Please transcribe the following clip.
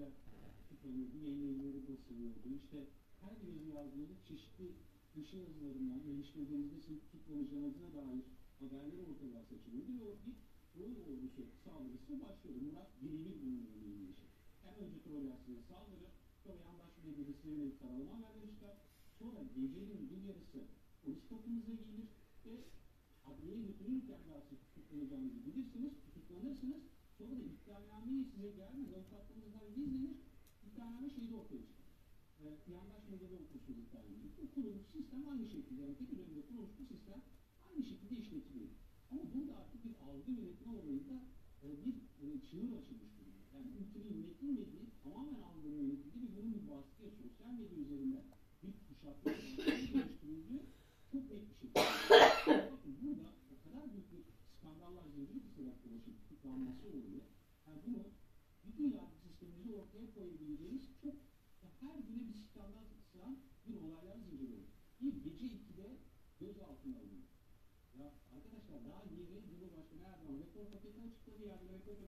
defalarca tutanıyordu, yayın yayınları basılıyordu. İşte her bir yazı yazdığınızda çeşitli dışı yazılarından, gelişmelerinizde sizin tutuklanacağınızına dair haberler ortalığa saçılıyordu ve o bir troll ordusu saldırısı başlıyordu. Murat birebir bunun örneğini yaşadı. Yani önce troller size saldırır, sonra yandaş medyada size yönelik karalama haberleri çıkar. Sonra gecenin bir yarısı polis kapınıza gelir ve adliyeye götürürken daha siz tutuklanacağınızı bilirsiniz, tutuklanırsınız. Sonra da iddianameyi size gelmez, avukatlarınızdan gizlenir, iddianame şeyde ortaya çıkar. Yandaş medyada okursunuz iddianameyi. Bu kurulmuş sistem aynı şekilde, yani tek üzerinde kurulmuş bu sistem aynı şekilde işletiliyor. Ama burada artık bir algı yönetme olayında bir çığır açılmış durumda. Yani ülkenin yönetilmediği, tamamen algının yönetildiği ve bunun bir baskıya sosyal medya üzerinden bir kuşatma geliştirildiği çok net bir şekilde. Bakın burada o kadar büyük bir skandallar zinciri bir sebep dolaşıp tutuklanması oluyor. Yani bunu bütün yargı sistemimizi ortaya koyabileceğimiz çok her güne bir skandal sığan bir olaylar zinciri oluyor. Bir gece 2'de gözaltına alınıyor. Ya arkadaşlar daha yeni Cumhurbaşkanı Erdoğan rekor paketi açıkladı. Yani rekor